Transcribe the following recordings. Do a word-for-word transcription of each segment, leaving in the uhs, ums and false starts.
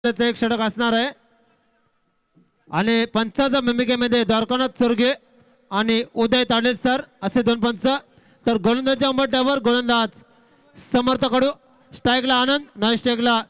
एक षटक असणार आहे आणि पंचाच्या भूमिकेमध्ये द्वारकानाथ चोरगे आणि उदय तांडे सर असे दोन पंच तर गोलंदाजच्या उंबरठ्यावर गोलंदाज समर्थ कडू स्ट्राईकला आनंद नॉन स्ट्राईकला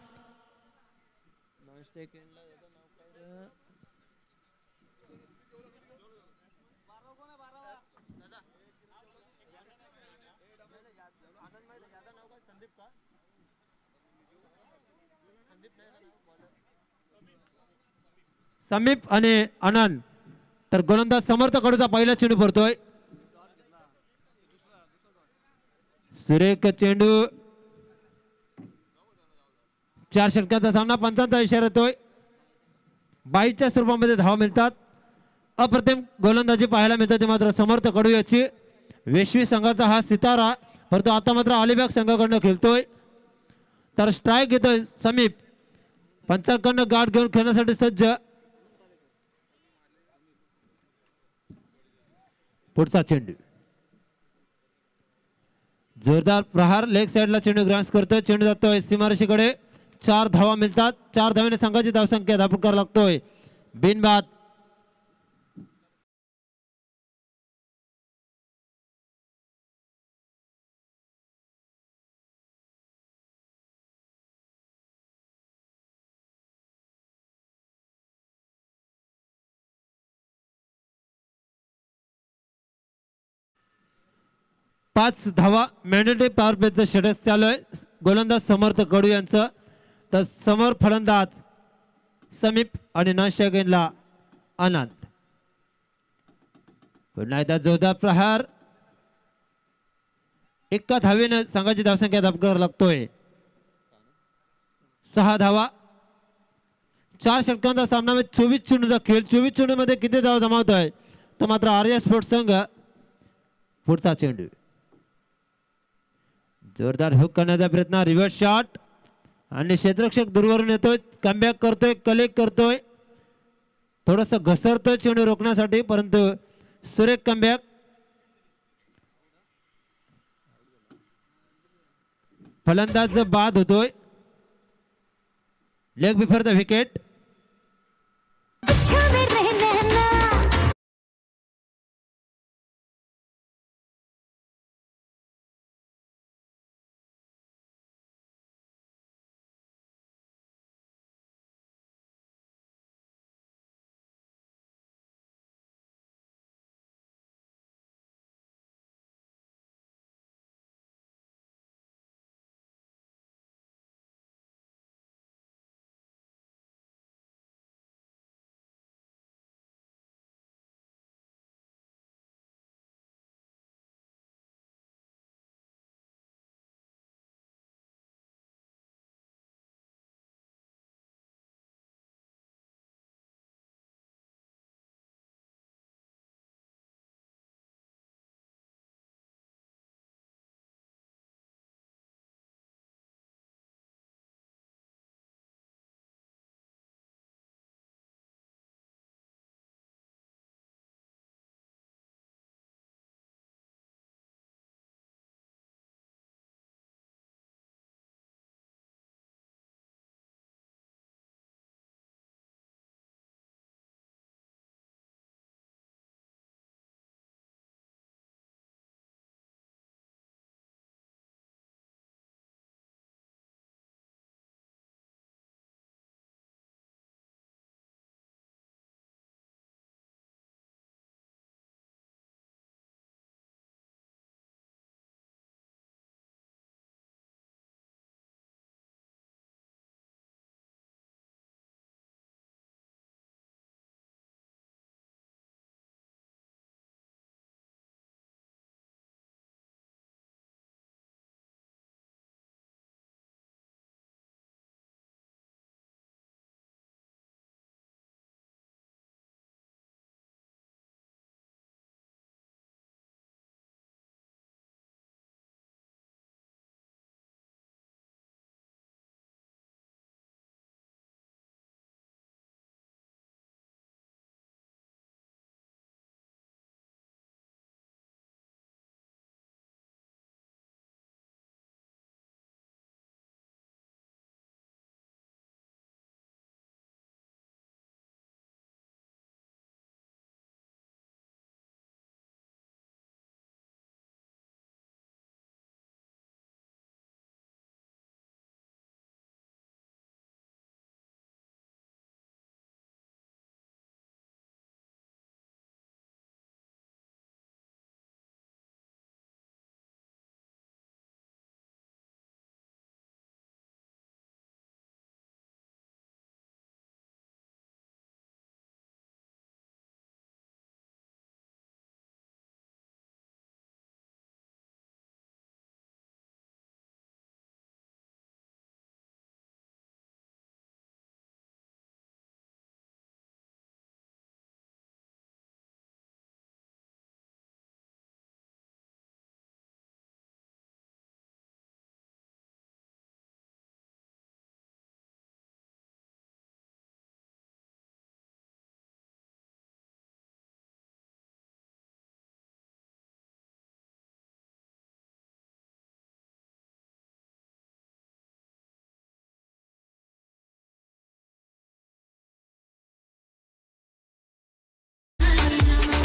समीप आणि आनंद तर गोलंदाज समर्थ कडूचा पहिला चेंडू पडतोय सुरेख चेंडू चार षटकांचा सामना पंचांचा इशारा येतोय बाईच्या स्वरूपामध्ये धावा मिळतात अप्रतिम गोलंदाजी पाहायला मिळतात मात्र समर्थ कडू याची वेशवी संघाचा हा सितारा परंतु आता मात्र अलिबाग संघाकडनं खेळतोय तर स्ट्राईक घेतोय समीप पंचांकडनं गाठ घेऊन खेळण्यासाठी सज्ज पुढचा चेंडू जोरदार प्रहार लेग साइडला चेंडू ग्रास करतोय चेंडू जातोय सीमारेषेकडे चार धावा मिळतात चार धावेने संघाची धावसंख्या धापुकार लागतोय बिनबाद पाच धावा मॅन्डेटरी पॉवर प्लेचं षटक चालू आहे गोलंदाज समर्थ कडू यांचं तर समोर फलंदाज समीप आणि नॉनस्ट्राईकला आनंद पुन्हा एकदा जोरदार प्रहार एका धावेने संघाची धावसंख्या धापकर लागतोय सहा धावा चार षटकांचा सामना मध्ये चोवीस चेंडूचा खेळ चोवीस चेंडू मध्ये किती धावा जमावतोय तो मात्र आर्या स्पोर्ट्स संघ पुढचा चेंडू जोरदार हुक करण्याचा प्रयत्न रिव्हर्स शॉट आणि क्षेत्ररक्षक दूरवरून येतोय कमबॅक करतोय कलेक्ट करतोय थोडस घसरतोय चेंडू रोखण्यासाठी परंतु सुरेख कमबॅक फलंदाज बाद होतोय लेग बिफोर द विकेट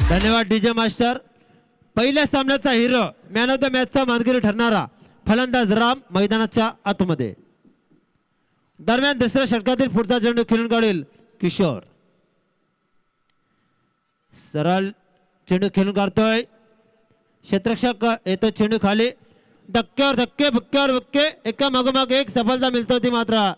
धन्यवाद डीजे मास्टर. पहिल्या सामन्याचा हिरो मॅन ऑफ द मॅचचा मानकरी ठरणारा फलंदाज राम मैदानाच्या आतमध्ये. दरम्यान दुसऱ्या षटकातील पुढचा चेंडू खेळून काढेल किशोर. सरळ चेंडू खेळून काढतोय क्षेत्ररक्षक येतो चेंडू खाली. धक्क्यावर धक्के बुक्क्यावर बुक्के एका मागोमाग एक सफलता मिळतो ती मात्र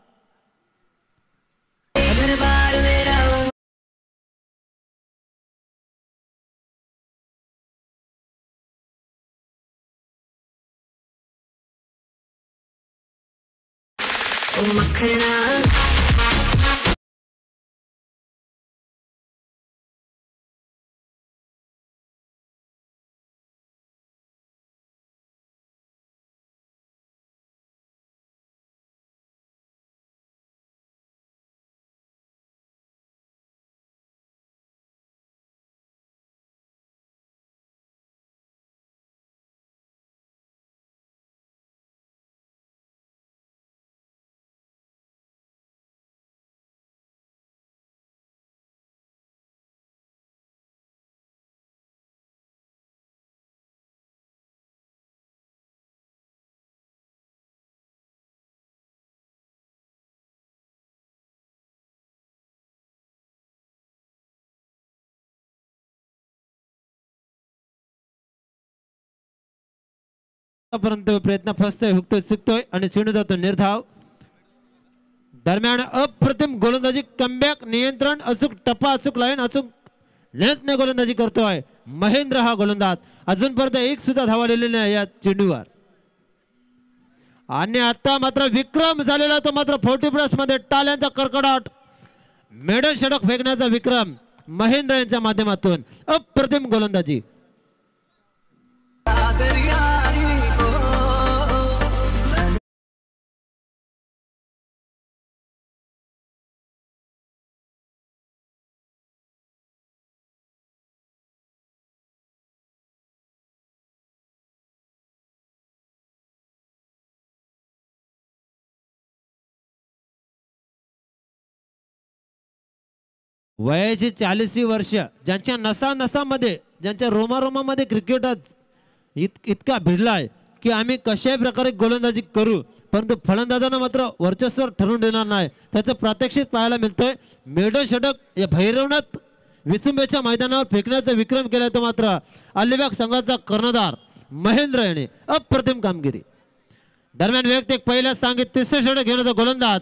परंतु प्रयत्न फसतोय हुकतोय चुकतोय आणि चेंडू जातो निर्धाव. दरम्यान अप्रतिम गोलंदाजी कमबॅक नियंत्रण अचूक टप्पा अचूक लाईन अचूक लेंथने गोलंदाजी करतोय महेंद्र हा गोलंदाज. अजूनपर्यंत एक सुद्धा धावा लिहिलेली नाही या चेंडूवर. आणि आता मात्र विक्रम झालेला तो मात्र फोर्टी प्लस मध्ये टाळ्यांचा कडकडाट मेडल षटक फेकण्याचा विक्रम महेंद्र यांच्या माध्यमातून अप्रतिम गोलंदाजी. वयाची चाळीसवी वर्ष ज्यांच्या नसा नसामध्ये ज्यांच्या रोमारोमामध्ये क्रिकेटच इत इतका भिडलाय की आम्ही कशाही प्रकारे गोलंदाजी करू परंतु फलंदाजांना मात्र वर्चस्व ठरवून देणार नाही त्याचं प्रात्यक्षिक पाहायला मिळतंय. मेडल षटक या भैरवनाथ विसुंबेच्या मैदानावर फेकण्याचा विक्रम केला तो मात्र अलिबाग संघाचा कर्णधार महेंद्र याने अप्रतिम कामगिरी. दरम्यान वैयक्तिक पहिल्याच सांगित तिसरे षटक घेण्याचा गोलंदाज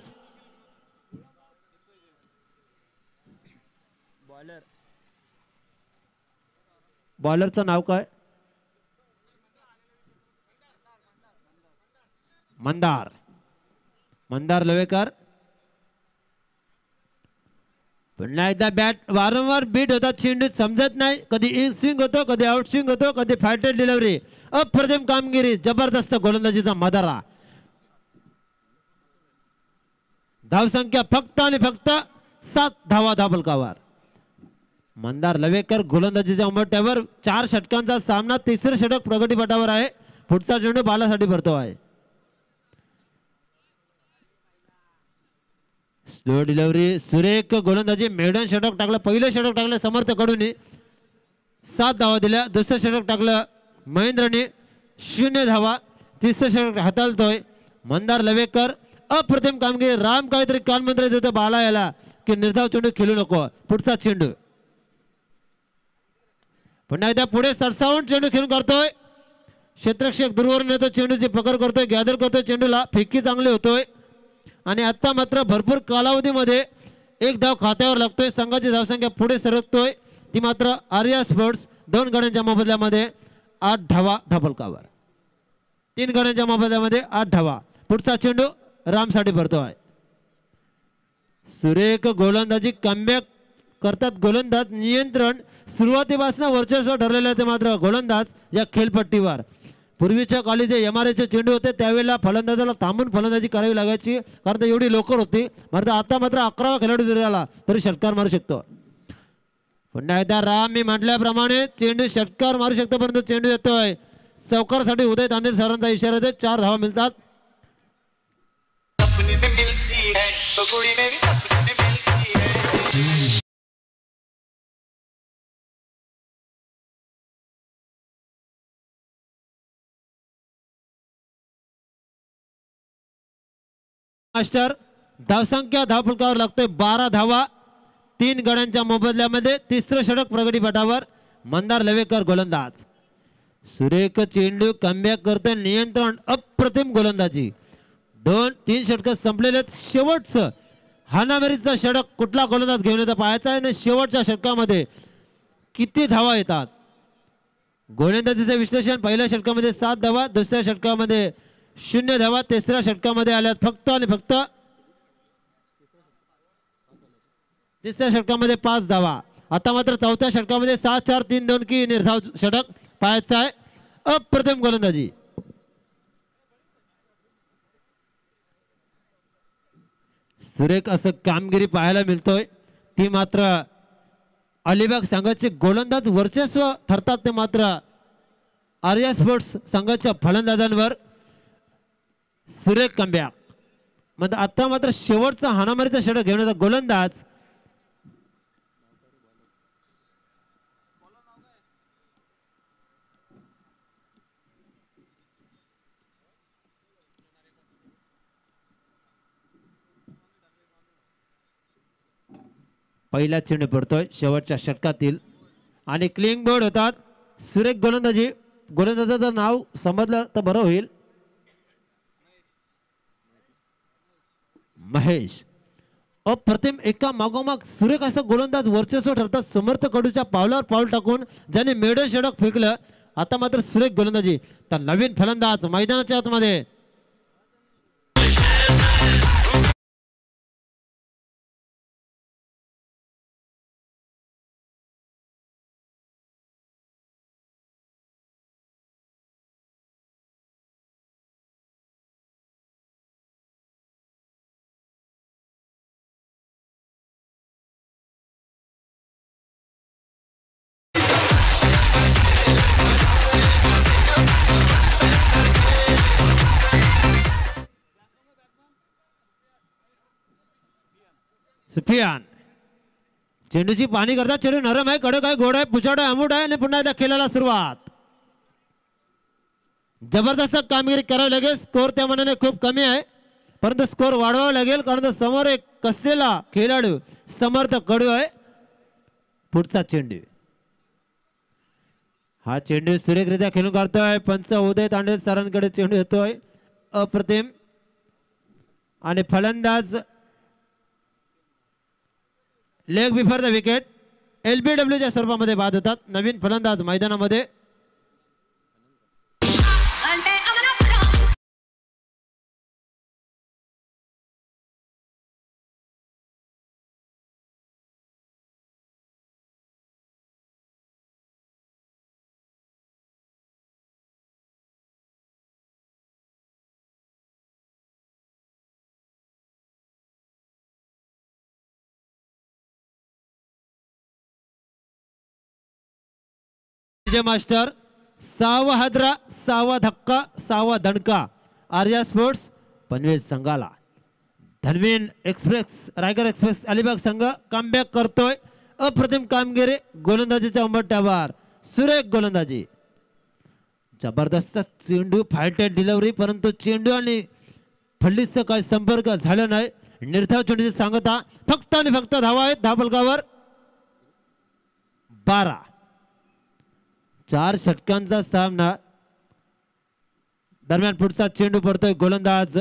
बॉलरचं नाव काय मंदार मंदार लवेकर. पुन्हा एकदा बॅट वारंवार बीट होतात चेंडूत समजत नाही कधी इन स्विंग होतो कधी आउट स्विंग होतो कधी फायटेड डिलिव्हरी. अप्रतिम कामगिरी जबरदस्त गोलंदाजीचा मदारा. धावसंख्या फक्त आणि फक्त सात धावा धावफलकावर. मंदार लवेकर गोलंदाजीच्या उंबरठ्यावर चार षटकांचा सामना तिसरे षटक प्रगतीपटावर आहे. पुढचा चेंडू बालासाठी भरतो आहे. स्लो डिलिव्हरी सुरेख गोलंदाजी मेडन षटक टाकलं पहिलं षटक टाकलं समर्थ कडून सात धावा दिल्या. दुसरं षटक टाकलं महेंद्रने शून्य धावा. तिसरं षटक हाताळतोय मंदार लवेकर. अप्रतिम कामगिरी. राम काहीतरी कानमंत्र देतो बाला याला की निर्धाव चेंडू खेळू नको. पुढचा चेंडू पुन्हा एकदा पुढे सडसावून चेंडू खेळून करतोय क्षेत्ररक्षक दूरवरून येतो चेंडूची पकड करतोय गॅदर करतोय चेंडूला फेकी चांगली होतोय आणि आता मात्र भरपूर कालावधीमध्ये एक धाव खात्यावर लागतोय. संघाची धावसंख्या पुढे सरकतोय ती मात्र आर्या स्पोर्ट्स दोन गड्यांच्या मोबदल्यामध्ये आठ धावा धावफलकावर. तीन गड्यांच्या मोबदल्यामध्ये आठ धावा. पुढचा चेंडू रामसाठी भरतोय. सुरेख गोलंदाजी कमबॅक करतात गोलंदाज. नियंत्रण सुरुवातीपासून वर्चस्व ठरलेले ते मात्र गोलंदाज या खेळपट्टीवर. पूर्वीच्या काळी जे एम आर एचे चेंडू होते त्यावेळेला फलंदाजाला थांबून फलंदाजी करावी लागायची कारण एवढी लोकर होती. मात्र आता मात्र अकरावा खेळाडू जरी आला तरी षटकार मारू शकतो. पुन्हा एकदा राम मी म्हटल्याप्रमाणे चेंडू षटकार मारू शकतो परंतु चेंडू येतोय चौकारासाठी उदय तांडेल सरांचा इशारा देत चार धावा मिळतात. मास्टर धावसंख्या धावफलकावर लागतोय बारा धावा तीन गड्यांच्या मोबदल्यामध्ये तिसरं षटक प्रगती पटावर मंदार लवेकर गोलंदाज सुरेख चेंडू कमबॅक करतोय नियंत्रण अप्रतिम गोलंदाजी दोन तीन षटक संपलेले शेवटचं हाणामारीचं षटक कुठला गोलंदाज घेऊन येतो पाहायचा आहे आणि शेवटच्या षटकामध्ये किती धावा येतात गोलंदाजीचे विश्लेषण पहिल्या षटकामध्ये सात धावा दुसऱ्या षटकामध्ये शून्य धावा तिसऱ्या षटकामध्ये आल्यात फक्त आणि फक्त तिसऱ्या षटकामध्ये पाच धावा आता मात्र चौथ्या षटकामध्ये सात चार तीन दोन की निर्धाव षटक पाहायचा आहे अप्रतिम गोलंदाजी सुरेख असं कामगिरी पाहायला मिळतोय ती मात्र अलिबाग संघाचे गोलंदाज वर्चस्व ठरतात ते मात्र आर्या स्पोर्ट्स संघाच्या फलंदाजांवर सुरेख कमबॅक म्हणजे आता मात्र शेवटचा हाणामारीचा षटक घेऊन येतात गोलंदाज पहिला चेंडू पडतोय शेवटच्या षटकातील आणि क्लिंग बोर्ड होतात सुरेख गोलंदाजी गोलंदाजाचं नाव समजलं तर बरं होईल महेश अप्रतिम एका मागोमाग सुरेख असं गोलंदाज वर्चस्व ठरतात समर्थ कडूच्या पावलावर पाऊल टाकून ज्याने मेडन षटक फेकलं आता मात्र सुरेख गोलंदाजी तर नवीन फलंदाज मैदानाच्या आतमध्ये सुफियान चेंडूची पाणी करतात चेंडू नरम आहे कडक आहे गोड आहे पुचाड आहे आंबूट आहे आणि पुन्हा एकदा खेळायला सुरुवात जबरदस्त कामगिरी करावी लागेल स्कोर त्या मनाने खूप कमी आहे परंतु स्कोर वाढवावा लागेल कारण समोर एक कसलेला खेळाडू समर्थ कडू आहे पुढचा चेंडू हा चेंडू सुरेखरित्या खेळून काढतोय पंच उदय तांडे सरांकडे चेंडू येतोय अप्रतिम आणि फलंदाज leg before the wicket LBW च्या स्वरूपामध्ये बाद होतात नवीन फलंदाज मैदानामध्ये मास्टर सहावा हादरा सहावा धक्का सहावा दणका आर्या स्पोर्ट्स पनवेल संघाला धनवीन एक्सप्रेस रायगड एक्सप्रेस अलिबाग संघ कमबॅक करतोय अप्रतिम कामगिरी गोलंदाजीच्या उंबरठ्यावर सुरेख गोलंदाजी जबरदस्त चेंडू फायटेड डिलिव्हरी परंतु चेंडू आणि फल्लीचा काही संपर्क झाला नाही निर्धाव चेंडूची सांगता फक्त आणि फक्त धावा आहेत धावफलकावर बारा चार षटकांचा सामना दरम्यान पुढचा चेंडू पडतोय गोलंदाज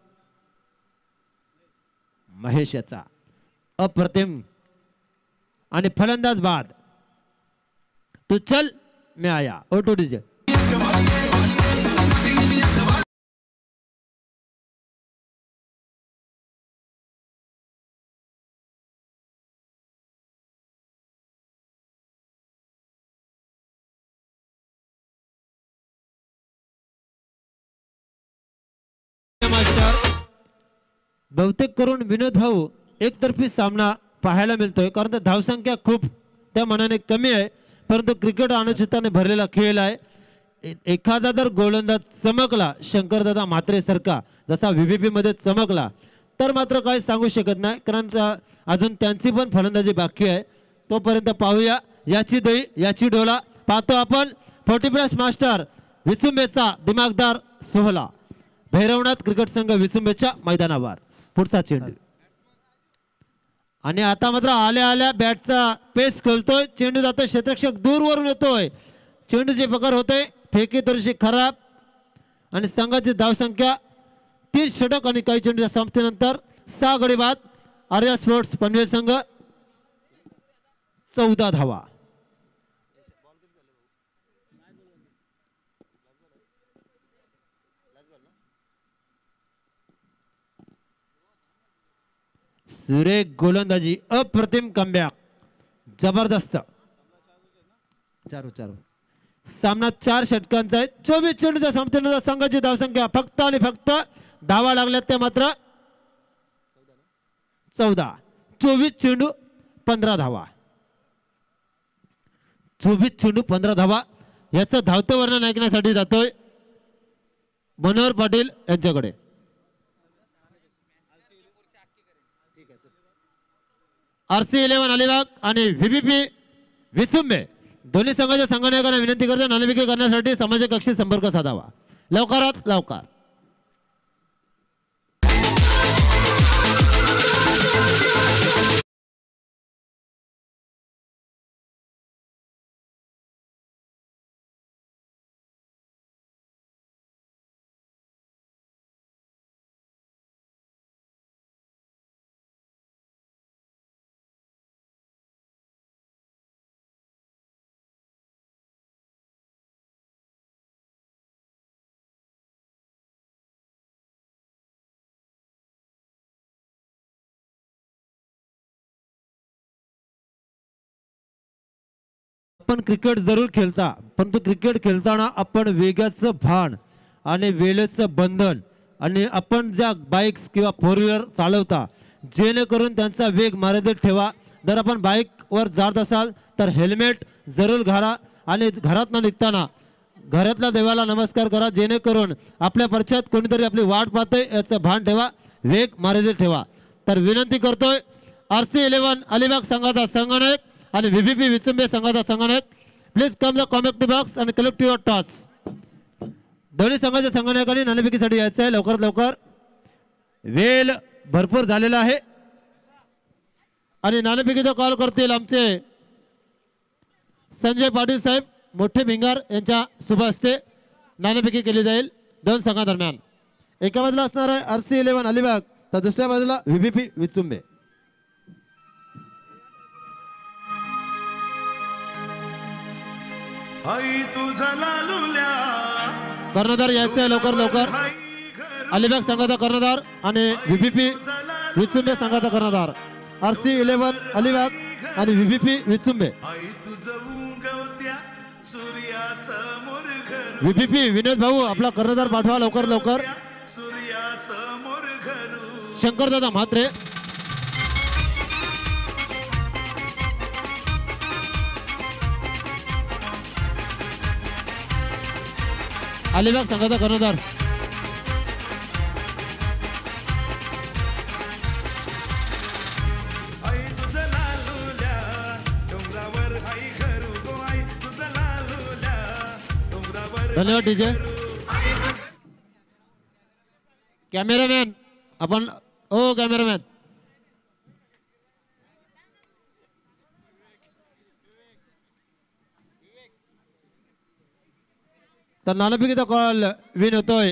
महेश याचा अप्रतिम आणि फलंदाज बाद तू चल मैं आया ऑटो डीजे बहुतेक करून विनोद भाऊ एकतर्फी सामना पाहायला मिळतोय कारण धावसंख्या खूप त्या मनाने कमी आहे परंतु क्रिकेट अनुचिताने भरलेला खेळ आहे एखादा जर गोलंदाज चमकला शंकरदादा म्हात्रे सारखा जसा व्हीव्हीपी मध्ये चमकला तर मात्र काही सांगू शकत नाही कारण अजून त्यांची पण फलंदाजी बाकी आहे तोपर्यंत पाहूया याची दही याची डोला पाहतो आपण फोर्टी प्लस मास्टर विसुंबेचा दिमागदार सोहला भैरवनाथ क्रिकेट संघ विसुंबेच्या मैदानावर पुढचा चेंडू आणि आता मात्र आल्या आल्या बॅटचा पेस खोलतोय. चेंडू जातोय क्षेत्ररक्षक दूरवरून येतोय. चेंडूची पकड होते. फेकी थोडीशी खराब आणि संघाची धावसंख्या तीन षटक आणि काही चेंडूच्या समाप्तीनंतर सहा गडी बाद. आर्या स्पोर्ट्स पनवेल संघ चौदा धावा. सुरेख गोलंदाजी अप्रतिम कमबॅक जबरदस्त. चार चार सामना चार षटकांचा आहे. चोवीस चेंडूच्या समाप्तीनंतर संघाची धावसंख्या फक्त आणि फक्त धावा लागल्यात त्या मात्र चौदा. चोवीस चेंडू पंधरा धावा. चोवीस चेंडू पंधरा धावा. याचं धावतं वर्णन ऐकण्यासाठी जातोय मनोहर पाटील यांच्याकडे. आरसी इलेव्हन अलिबाग आणि व्हीबीपी विसुंबे दोन्ही संघाच्या संघनायकांना विनंती करतो नाणेफेकी करण्यासाठी सामाजिक कक्षी संपर्क साधावा लवकरात लवकर. आपण क्रिकेट जरूर खेळता परंतु क्रिकेट खेळताना आपण वेगाचं भान आणि वेळेचं बंधन आणि आपण ज्या बाईक्स किंवा फोर व्हीलर चालवता जेणेकरून त्यांचा वेग मर्यादित ठेवा. जर आपण बाईकवर जात असाल तर हेल्मेट जरूर घाला आणि घरात न निघताना घरातल्या देवाला नमस्कार करा जेणेकरून आपल्या पश्चात कोणीतरी आपली वाट पाहते याचं भान ठेवा. वेग मर्यादित ठेवा. तर विनंती करतोय आरसी इलेव्हन अलिबाग संघाचा संघनायक आणि व्हीबीपी विचुंबे संघाचा संघनायक please come the commentary box आणि कलेक्ट युअर टॉस. दोन्ही संघाच्या संघनायकांनी नाणेफेकीसाठी यायचं आहे लवकरात लवकर. वेळ भरपूर झालेला आहे आणि नाणेफेकीचा कॉल करतील आमचे संजय पाटील साहेब मोठे भिंगार यांच्या शुभ हस्ते नाणेफेकी केली जाईल दोन संघादरम्यान. एका बाजूला असणार आहे आरसी इलेव्हन अलिबाग तर दुसऱ्या बाजूला व्हीबीपी विचुंबे. कर्णधार यायचे लवकर लवकर. अलिबाग संघाचा कर्णधार आणि व्हीबीपी विचुंबे संघाचा कर्णधार. आरसी इलेव्हन अलिबाग आणि व्हीबीपी विचुंबे. व्हीबीपी विनोद भाऊ आपला कर्णधार पाठवा लवकर लवकर. शंकरदादा म्हात्रे अलिबाग संघाचा कर्णधार. धन्यवाद डीजे. कॅमेरामॅन आपण ओ कॅमेरामॅन तर नाणेफेकीचा कॉल विन होतोय.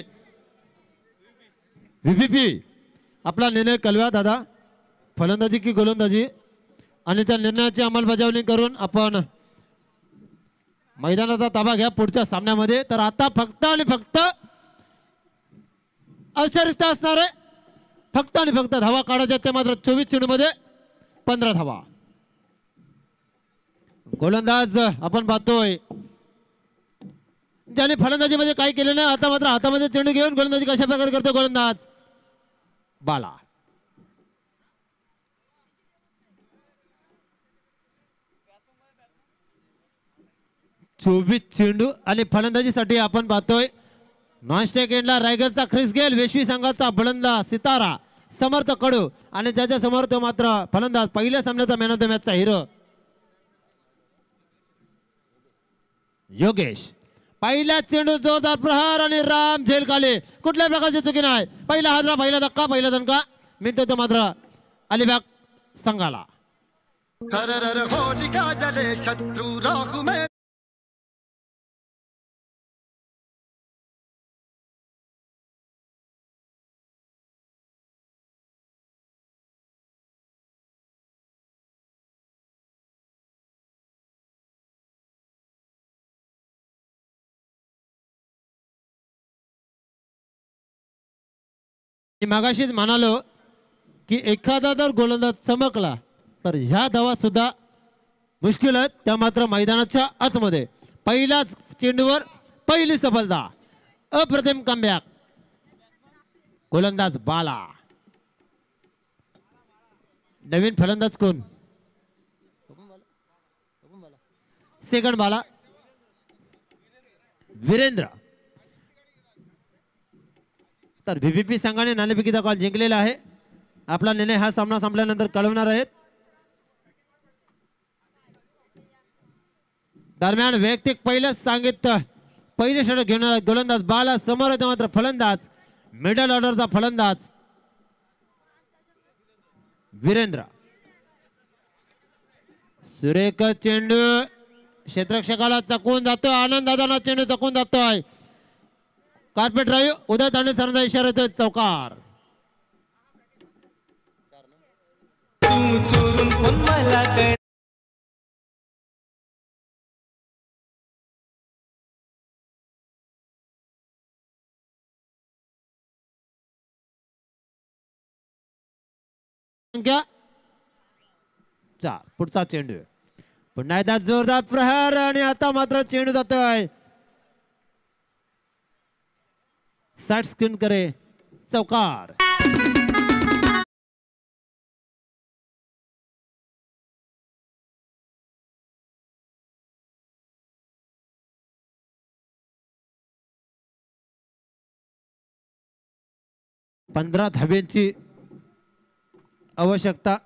व्हीबीपी आपला निर्णय कळवा दादा फलंदाजी की गोलंदाजी आणि त्या निर्णयाची अंमलबजावणी करून आपण मैदानाचा ताबा घ्या पुढच्या सामन्यामध्ये. तर आता फक्त आणि फक्त औपचारिक असणार आहे. फक्त आणि फक्त धावा काढायच्या ते मात्र चोवीस चेंडू मध्ये पंधरा धावा. गोलंदाज आपण पाहतोय ज्याने फलंदाजी मध्ये काही केले नाही आता मात्र हातामध्ये चेंडू घेऊन गोलंदाजी कशा प्रकारे करतो गोलंदाज बाला. चोवीस चेंडू आणि फलंदाजीसाठी आपण पाहतोय नॉनस्टेक एंडला रायगडचा ख्रिस गेल वेशवी संघाचा फलंदाज सितारा समर्थ कडू आणि त्याच्या समोर तो मात्र फलंदाज पहिल्या सामन्याचा मॅन ऑफ द मॅचचा हिरो योगेश. पहिला चेंडू जोरदार प्रहार आणि राम झेल काले कुठल्या प्रकारची चुकी नाही. पहिला हादरा पहिला धक्का पहिला दणका मिळतो तो मात्र अलिबाग संघाला. सरर होलिका जले शत्रु राहु में मागाशीच म्हणालो की एखादा जर गोलंदाज चमकला तर ह्या धावा सुद्धा मुश्किल आहेत. त्या मात्र मैदानाच्या आतमध्ये पहिल्याच चेंडूवर पहिली सफलता. अप्रतिम कमबॅक. गोलंदाज बाला. नवीन फलंदाज कोण? सेकंड बाला वीरेंद्र. तर व्हीव्हीपी संघाने नाणेफेकीचा कॉल जिंकलेला आहे. आपला निर्णय हा सामना संपल्यानंतर कळवणार आहेत. दरम्यान वैयक्तिक पहिलेच सांगितलं पहिले षटक घेऊन गोलंदाज बाला समोर येतो मात्र फलंदाज मिडल ऑर्डरचा फलंदाज वीरेंद्र. सुरेख चेंडू क्षेत्ररक्षकाला चकवून जातो. आनंद दादाना चेंडू चकवून जातोय. कार्पेट ड्राईव्ह उदय तांडे सरांचा इशारा येतोय चौकार. तू चोरून पण मला कर संख्या चार. पुढचा चेंडू पुन्हा एकदा जोरदार प्रहार आणि आता मात्र चेंडू जातोय साठ स्क्रीन करे चौकार. पंधरा धाब्यांची आवश्यकता.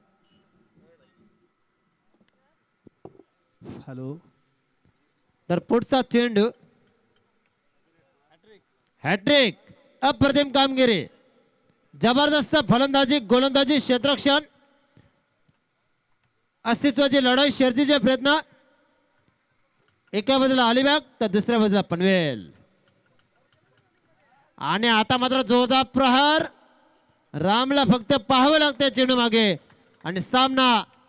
हॅलो. तर पुढचा चेंडू हॅट्रिक. अप्रतिम कामगिरी. जबरदस्त फलंदाजी गोलंदाजी क्षेत्ररक्षण अस्तित्वाची लढाई शर्यतीचे प्रयत्न. एका बाजूला अलिबाग तर दुसऱ्या बाजूला पनवेल. आणि आता मात्र जोरदार प्रहार. रामला फक्त पाहावं लागतं चेंडू मागे आणि सामना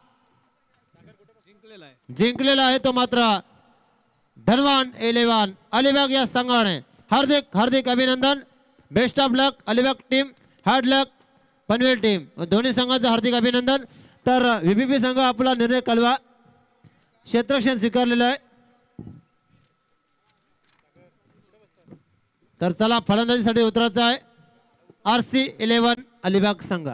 जिंकलेला आहे तो मात्र धनवान इलेव्हन अलिबाग या संघाने. हार्दिक हार्दिक अभिनंदन. Best of luck Alibag team. Hard luck Panvel team. दोन्ही संघांचं हार्दिक अभिनंदन. तर व्हीपीपी संघ आपला निर्णय कळवा. क्षेत्ररक्षण स्वीकारलेलं आहे. तर चला फलंदाजीसाठी उतरायचं आहे आर सी इलेव्हन अलिबाग संघ.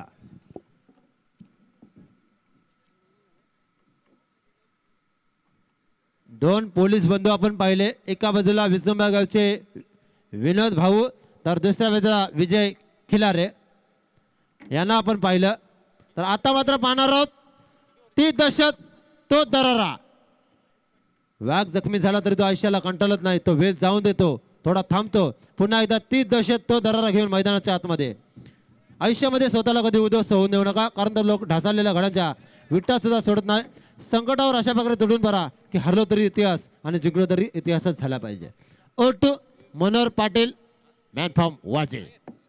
दोन पोलीस बंधू आपण पाहिले. एका बाजूला विसुंबा गावचे विनोद भाऊ तर दुसऱ्या बाजूला विजय खिलारे यांना आपण पाहिलं. तर आता मात्र पाहणार आहोत ती दहशत तो दरारा. वाघ जखमी झाला तरी तो आयुष्याला कंटाळत नाही. तो वेळ जाऊन देतो. थोडा थांबतो. पुन्हा एकदा ती दहशत तो दरारा घेऊन मैदानाच्या आतमध्ये. आयुष्यामध्ये स्वतःला कधी उद्ध्वस्त होऊन देऊ नका. कारण तर लोक ढासळलेल्या घडांच्या विटा सुद्धा सोडत नाही. संकटावर अशा प्रकारे तुडून पडा की हरलो तरी इतिहास आणि जिंकलो तरी इतिहासच झाला पाहिजे. ओ टू मनोहर पाटील मॅन फ्रॉम वाजे.